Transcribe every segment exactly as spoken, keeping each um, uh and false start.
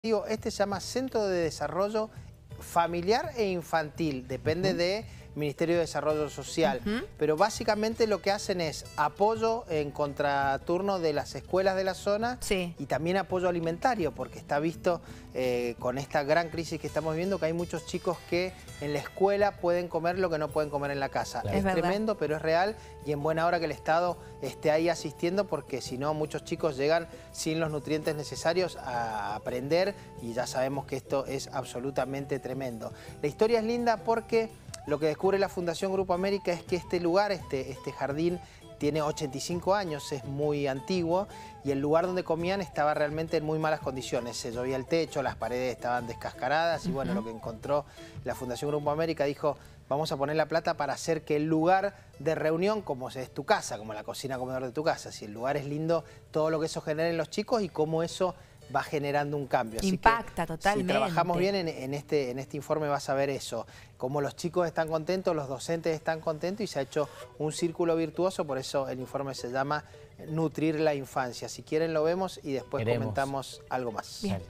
Digo, este se llama Centro de Desarrollo Familiar e Infantil, depende uh-huh. de Ministerio de Desarrollo Social, uh-huh. pero básicamente lo que hacen es apoyo en contraturno de las escuelas de la zona sí. y también apoyo alimentario, porque está visto eh, con esta gran crisis que estamos viviendo que hay muchos chicos que en la escuela pueden comer lo que no pueden comer en la casa. Claro. Es, es tremendo, pero es real y en buena hora que el Estado esté ahí asistiendo, porque si no muchos chicos llegan sin los nutrientes necesarios a aprender y ya sabemos que esto es absolutamente tremendo. La historia es linda porque lo que descubre la Fundación Grupo América es que este lugar, este, este jardín, tiene ochenta y cinco años, es muy antiguo y el lugar donde comían estaba realmente en muy malas condiciones. Se llovía el techo, las paredes estaban descascaradas y uh-huh. bueno, lo que encontró la Fundación Grupo América dijo, vamos a poner la plata para hacer que el lugar de reunión, como es tu casa, como la cocina comedor de tu casa, si el lugar es lindo, todo lo que eso genera en los chicos y cómo eso va generando un cambio. Así Impacta que, totalmente. Si trabajamos bien en, en, este, en este informe vas a ver eso, cómo los chicos están contentos, los docentes están contentos y se ha hecho un círculo virtuoso, por eso el informe se llama Nutrir la Infancia. Si quieren lo vemos y después Queremos. comentamos algo más. Bien.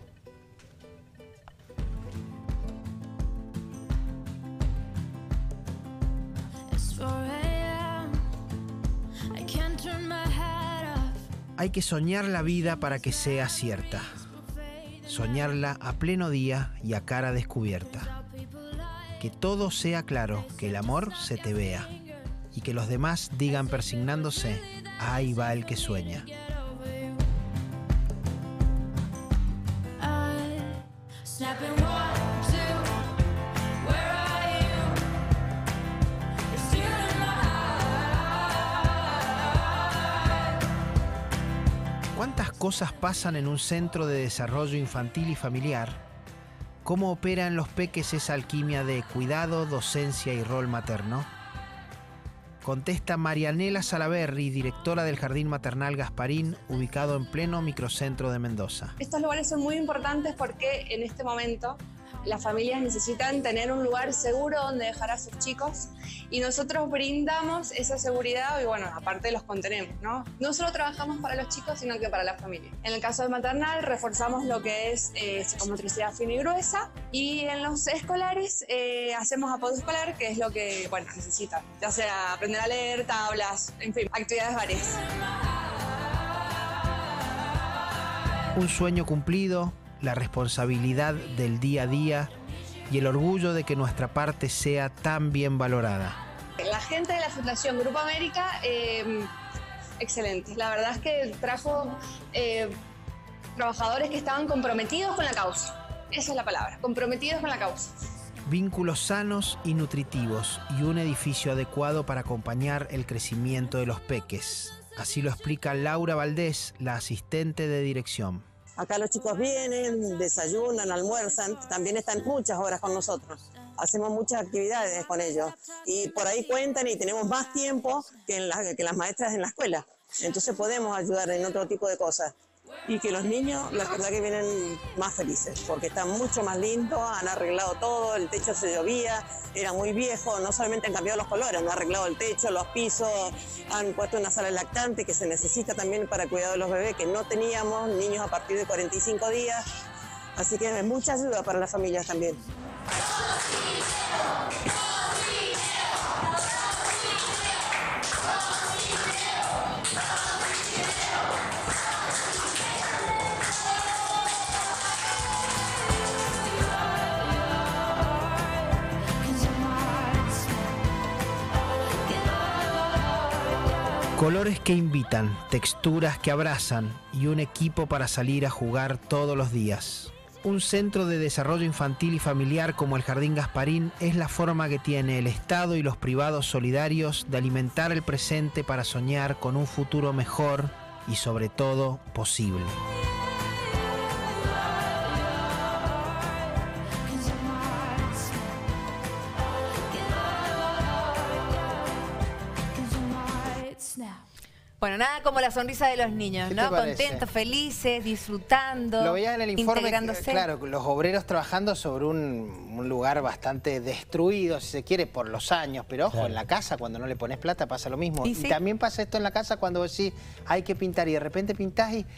Hay que soñar la vida para que sea cierta. Soñarla a pleno día y a cara descubierta. Que todo sea claro, que el amor se te vea. Y que los demás digan persignándose, ahí va el que sueña. ¿Cuántas cosas pasan en un centro de desarrollo infantil y familiar? ¿Cómo opera en los peques esa alquimia de cuidado, docencia y rol materno? Contesta Marianela Salaberry, directora del Jardín Maternal Gasparín, ubicado en pleno microcentro de Mendoza. Estos lugares son muy importantes porque en este momento las familias necesitan tener un lugar seguro donde dejar a sus chicos y nosotros brindamos esa seguridad y bueno, aparte los contenemos, ¿no? No solo trabajamos para los chicos, sino que para la familia. En el caso del maternal reforzamos lo que es eh, psicomotricidad fina y gruesa y en los escolares eh, hacemos apoyo escolar, que es lo que, bueno, necesitan, ya sea aprender a leer, tablas, en fin, actividades varias. Un sueño cumplido, la responsabilidad del día a día y el orgullo de que nuestra parte sea tan bien valorada. La gente de la Fundación Grupo América, eh, excelente. La verdad es que trajo eh, trabajadores que estaban comprometidos con la causa. Esa es la palabra, comprometidos con la causa. Vínculos sanos y nutritivos y un edificio adecuado para acompañar el crecimiento de los peques. Así lo explica Laura Valdés, la asistente de dirección. Acá los chicos vienen, desayunan, almuerzan, también están muchas horas con nosotros. Hacemos muchas actividades con ellos y por ahí cuentan y tenemos más tiempo que, en la, que las maestras en la escuela. Entonces podemos ayudar en otro tipo de cosas. Y que los niños, la verdad que vienen más felices, porque están mucho más lindos, han arreglado todo, el techo se llovía, era muy viejo, no solamente han cambiado los colores, han arreglado el techo, los pisos, han puesto una sala lactante que se necesita también para el cuidado de los bebés, que no teníamos, niños a partir de cuarenta y cinco días, así que es mucha ayuda para las familias también. Colores que invitan, texturas que abrazan y un equipo para salir a jugar todos los días. Un centro de desarrollo infantil y familiar como el Jardín Gasparín es la forma que tiene el Estado y los privados solidarios de alimentar el presente para soñar con un futuro mejor y sobre todo posible. Bueno, nada como la sonrisa de los niños, ¿no? Contentos, felices, disfrutando, Lo veías en el informe, integrándose. Claro, los obreros trabajando sobre un, un lugar bastante destruido, si se quiere, por los años. Pero ojo, claro, en la casa, cuando no le pones plata, pasa lo mismo. ¿Y y sí? también pasa esto en la casa cuando decís, hay que pintar y de repente pintás y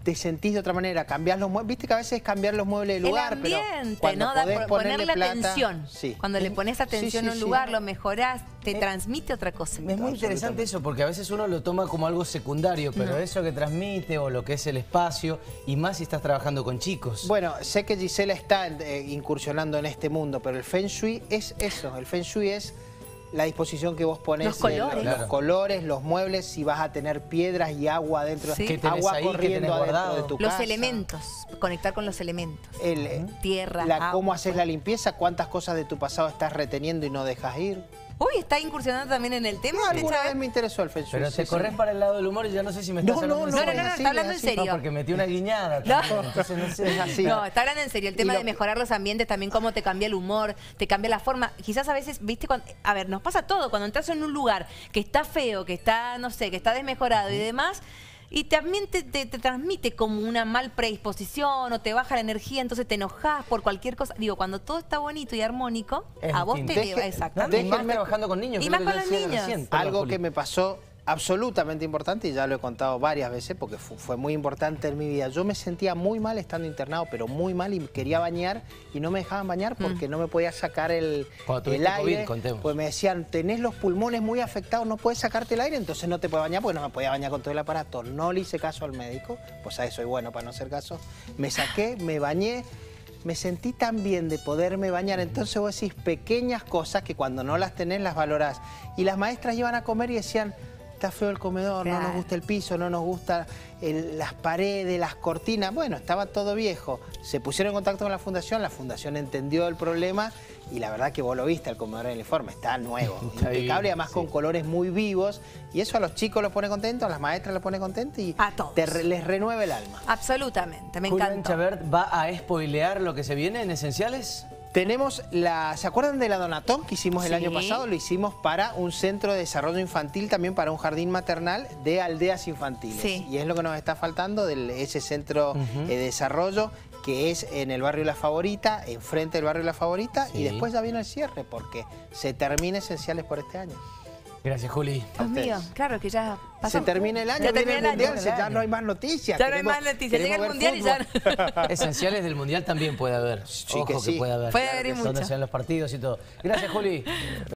te sentís de otra manera, cambiás los muebles. Viste que a veces es cambiar los muebles de lugar, el ambiente, pero cuando ¿no? podés Da, ponerle ponerle plata, atención. Sí. Cuando le pones atención sí, sí, a un sí. lugar, lo mejorás, te Eh, transmite otra cosa. Es muy interesante eso, porque a veces uno lo toma como algo secundario, pero No. eso que transmite o lo que es el espacio, y más si estás trabajando con chicos. Bueno, sé que Gisela está eh, incursionando en este mundo, pero el Feng Shui es eso. El Feng Shui es la disposición que vos pones, Los colores. los, Claro. los colores, los muebles, si vas a tener piedras y agua dentro, Sí. ¿Qué tenés agua ahí? ¿Qué corriendo tenés adentro guardado? de tu Los casa. elementos, conectar con los elementos. El, eh, Tierra, la, agua, cómo haces fuego. la limpieza, cuántas cosas de tu pasado estás reteniendo y no dejas ir. Uy, está incursionando también en el tema. Alguna ¿Sabes? vez me interesó el Feng Shui. Pero sí, te sí. corres para el lado del humor y ya no sé si me estás No, hablando no, en no, No, no, serio. no, no, es así, está hablando en es así. No, serio. porque metí una guiñada también, entonces no sé. Es así. No, está hablando en serio. El tema Y lo- de mejorar los ambientes, también cómo te cambia el humor, te cambia la forma. Quizás a veces, viste, cuando, a ver, nos pasa todo. Cuando entras en un lugar que está feo, que está, no sé, que está desmejorado y demás, y también te, te, te transmite como una mal predisposición o te baja la energía, entonces te enojas por cualquier cosa. Digo, cuando todo está bonito y armónico, Es a vos te distinto. eleva. Deje- Exacto. Y más Déjenme- trabajando con niños. Y que es más lo que con yo los decía niños. recién. Perdón, Algo Juli. que me pasó absolutamente importante, y ya lo he contado varias veces porque fu- fue muy importante en mi vida. Yo me sentía muy mal estando internado, pero muy mal, y quería bañar y no me dejaban bañar porque no me podía sacar el, Cuando el tuviste aire. COVID, contemos. Pues me decían, tenés los pulmones muy afectados, no puedes sacarte el aire, entonces no te puedes bañar porque no me podía bañar con todo el aparato. No le hice caso al médico, pues a eso soy bueno para no hacer caso. Me saqué, me bañé. Me sentí tan bien de poderme bañar. Entonces vos decís pequeñas cosas que cuando no las tenés las valorás. Y las maestras iban a comer y decían, está feo el comedor, no nos Claro. gusta el piso, no nos gusta el- las paredes, las cortinas. Bueno, estaba todo viejo. Se pusieron en contacto con la fundación, la fundación entendió el problema y la verdad que vos lo viste, el comedor en el informe, está nuevo, Está impecable, divino, además sí. con colores muy vivos. Y eso a los chicos los pone contentos, a las maestras los pone contentos y A todos. te re- les renueva el alma. Absolutamente, me Julián encanta. Chabert va a spoilear lo que se viene en Esenciales. Tenemos la, ¿se acuerdan de la Donatón que hicimos el Sí. año pasado? Lo hicimos para un centro de desarrollo infantil, también para un jardín maternal de aldeas infantiles. Sí. Y es lo que nos está faltando de ese centro eh, de desarrollo que es en el barrio La Favorita, enfrente del barrio La Favorita, Sí. y después ya viene el cierre porque se termina Esenciales por este año. Gracias, Juli. A Dios mío, ustedes. claro que ya pasó. Se termina el año, Ya viene termina el el mundial, año. se- ya no hay más noticias. Ya no hay queremos- más noticias. Llega queremos el ver mundial y ya fútbol. Esenciales del Mundial también puede haber. Sí, Ojo que que, sí. puede haber. Puede haber y Donde mucho. se ven los partidos y todo. Gracias, Juli.